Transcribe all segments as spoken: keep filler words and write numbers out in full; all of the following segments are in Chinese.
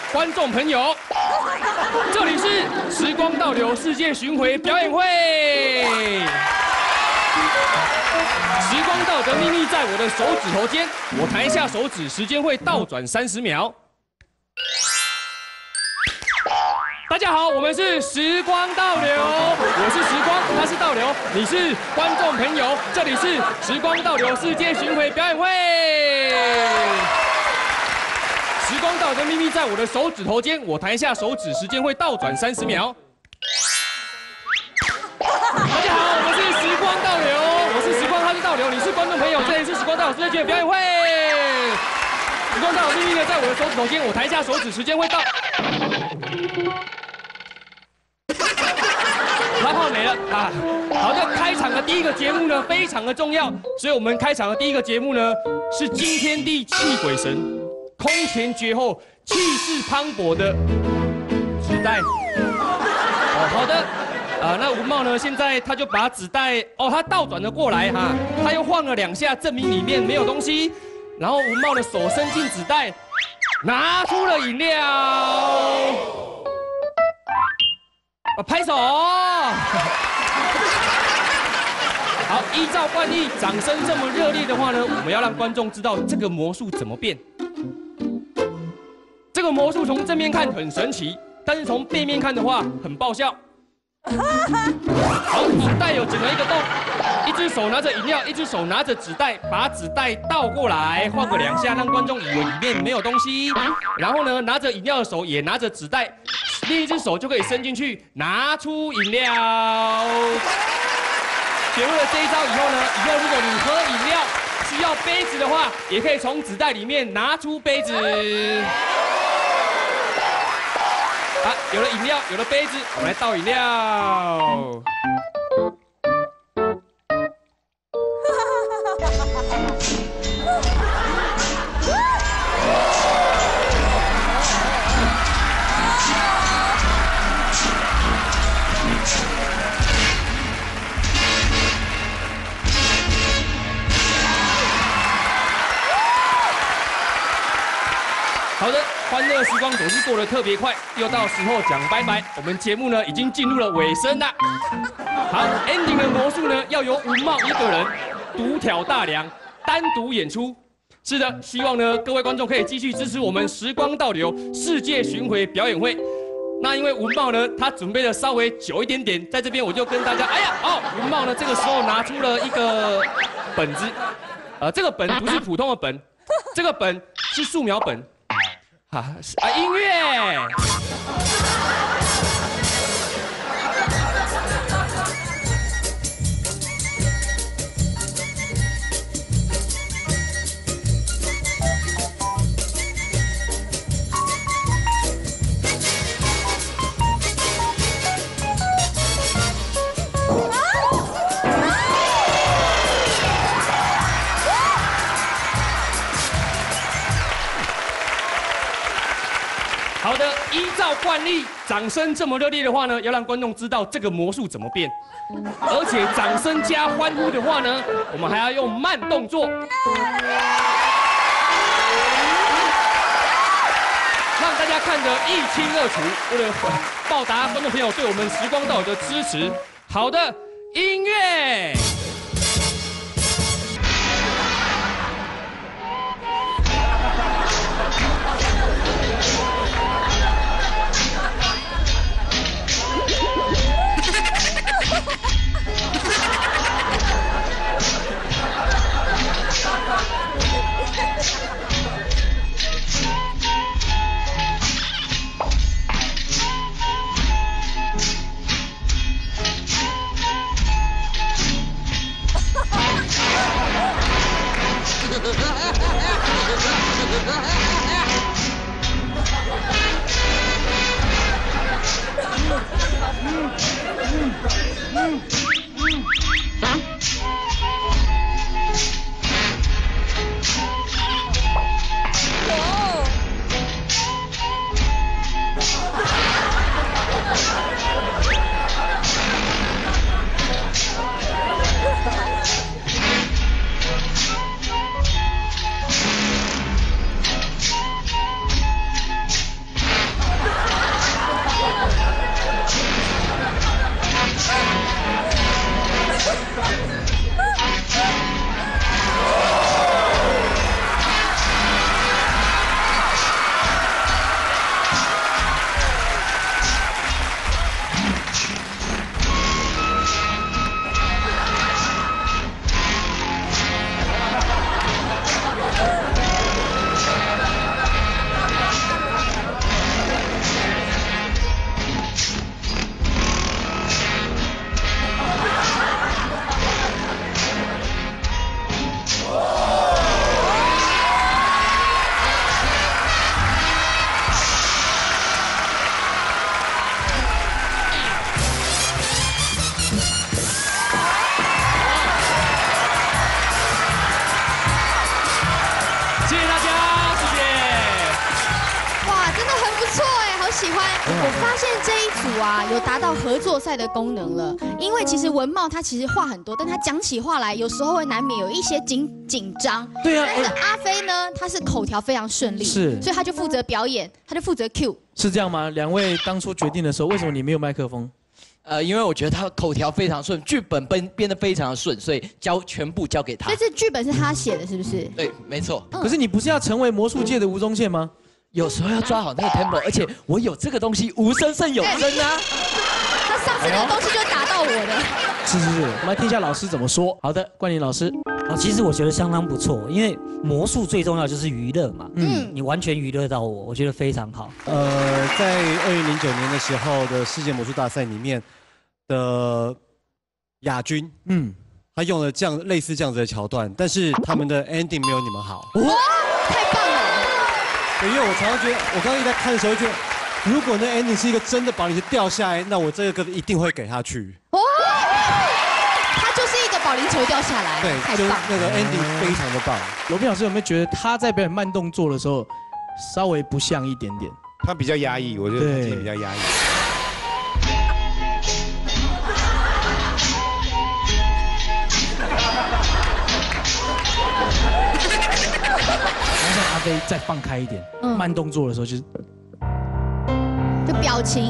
观众朋友，这里是时光倒流世界巡回表演会。时光倒的秘密在我的手指头间，我弹一下手指，时间会倒转三十秒。大家好，我们是时光倒流，我是时光，他是倒流，你是观众朋友，这里是时光倒流世界巡回表演会。时光倒流的秘密在我的手指头间，我弹一下手指，时间会倒转三十秒。大家好，我们是时光倒流，我是时光，他是倒流，你是观众朋友，这里是时光倒流世界巡回表演会。时光倒流秘密呢，在我的手指头间，我弹一下手指，时间会倒。拉炮没了啊！好的，开场的第一个节目呢，非常的重要，所以我们开场的第一个节目呢，是惊天地泣鬼神、空前绝后、气势磅礴的纸袋。哦，好的，啊，那吴茂呢，现在他就把纸袋，哦，他倒转了过来哈，他又晃了两下，证明里面没有东西。然后吴茂的手伸进纸袋，拿出了饮料。啊，拍手！好，依照惯例，掌声这么热烈的话呢，我们要让观众知道这个魔术怎么变。这个魔术从正面看很神奇，但是从背面看的话很爆笑。好，纸袋有剪了一个洞，一只手拿着饮料，一只手拿着纸袋，把纸袋倒过来，晃个两下，让观众以为里面没有东西。然后呢，拿着饮料的手也拿着纸袋。另一只手就可以伸进去，拿出饮料。学会了这一招以后呢，以后如果你喝饮料需要杯子的话，也可以从纸袋里面拿出杯子。好，有了饮料，有了杯子，我们来倒饮料。好的，欢乐时光总是过得特别快，又到时候讲拜拜。我们节目呢已经进入了尾声了。好 ，ending 的魔术呢要由吴茂一个人独挑大梁，单独演出。是的，希望呢各位观众可以继续支持我们时光倒流世界巡回表演会。那因为吴茂呢他准备的稍微久一点点，在这边我就跟大家，哎呀，哦，吴茂呢这个时候拿出了一个本子，呃，这个本不是普通的本，这个本是素描本。啊啊！音乐。好的，依照惯例，掌声这么热烈的话呢，要让观众知道这个魔术怎么变。而且掌声加欢呼的话呢，我们还要用慢动作，让大家看得一清二楚。为了报答观众朋友对我们时光倒流的支持，好的，音乐。 错哎，好喜欢！我发现这一组啊，有达到合作赛的功能了。因为其实文茂他其实话很多，但他讲起话来有时候会难免有一些紧紧张。 对啊， 但是阿飞呢，他是口条非常顺利， 是， 所以他就负责表演，他就负责 Q。 是这样吗？两位当初决定的时候，为什么你没有麦克风？ 呃，因为我觉得他口条非常顺，剧本编编得非常的顺，所以交全部交给他。 所以这剧本是他写的，是不是？ 对，没错。 可是你不是要成为魔术界的吴宗宪吗？ 有时候要抓好那个 tempo， 而且我有这个东西，无声胜有声啊。 他上次那个东西就打到我的。 是是是，我们来听一下老师怎么说。好的，冠霖老师。 啊，其实我觉得相当不错，因为魔术最重要就是娱乐嘛。嗯，你完全娱乐到我，我觉得非常好。 呃，在二零零九年的时候的世界魔术大赛里面。 的亚军，嗯，他用了这样类似这样子的桥段，但是他们的 ending 没有你们好。 哇，太棒了！ 对，因为我常常觉得，我刚刚一直在看的时候，觉得如果那 ending 是一个真的保龄球掉下来，那我这个歌一定会给他去。哇， 他就是一个保龄球掉下来， 对， 太就棒， 那个 ending 非常的棒。 罗宾老师有没有觉得他在表演慢动作的时候稍微不像一点点？ 他比较压抑，我觉得他今天比较压抑。 阿飞再放开一点，嗯、慢动作的时候就是， 就表情。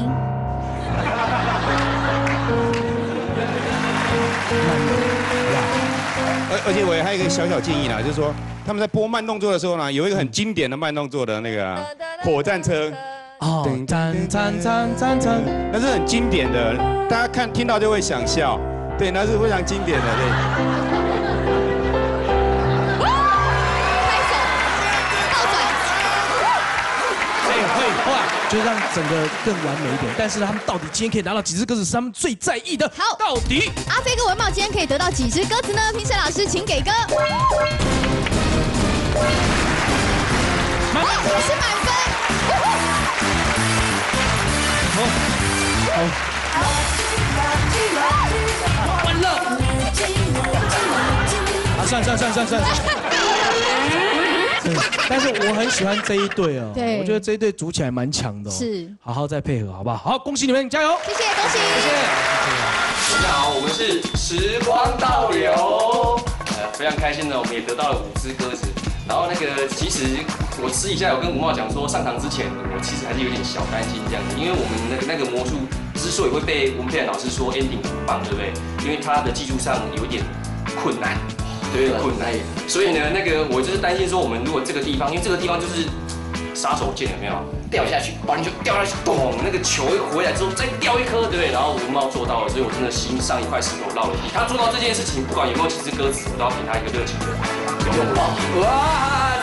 而而且我还有一个小小建议啦，就是说他们在播慢动作的时候呢，有一个很经典的慢动作的那个火战车。哦， 战战战战战， 那是很经典的，大家看听到就会想笑。对，那是非常经典的，对。 就让整个更完美一点。但是他们到底今天可以拿到几只鸽子，是他们最在意的。 好， 到底阿飞跟文茂今天可以得到几只鸽子呢？评审老师，请给歌。满分，也是满分。 好，好，欢乐。啊，算算算算算。但是我很喜欢这一队哦， 对， 我觉得这一队组起来蛮强的哦， 是， 好好再配合好不好？好，恭喜你们，加油！ 谢谢，恭喜，谢谢。大家好，我们是时光倒流，呃，非常开心的，我们也得到了五只鸽子。然后那个，其实我私底下有跟吴茂讲说，上场之前，我其实还是有点小担心这样子，因为我们那个那个魔术之所以会被我们佩兰老师说 ending 很棒，对不对？因为它的技术上有一点困难。 对，困难。所以呢，那个我就是担心说，我们如果这个地方，因为这个地方就是杀手锏，有没有？掉下去，保龄球掉下去，咚，那个球一回来之后再掉一颗，对不对？然后吴茂做到了，所以我真的心上一块石头落了地。他做到这件事情，不管有没有几只鸽子，我都要给他一个热情的拥抱。哇！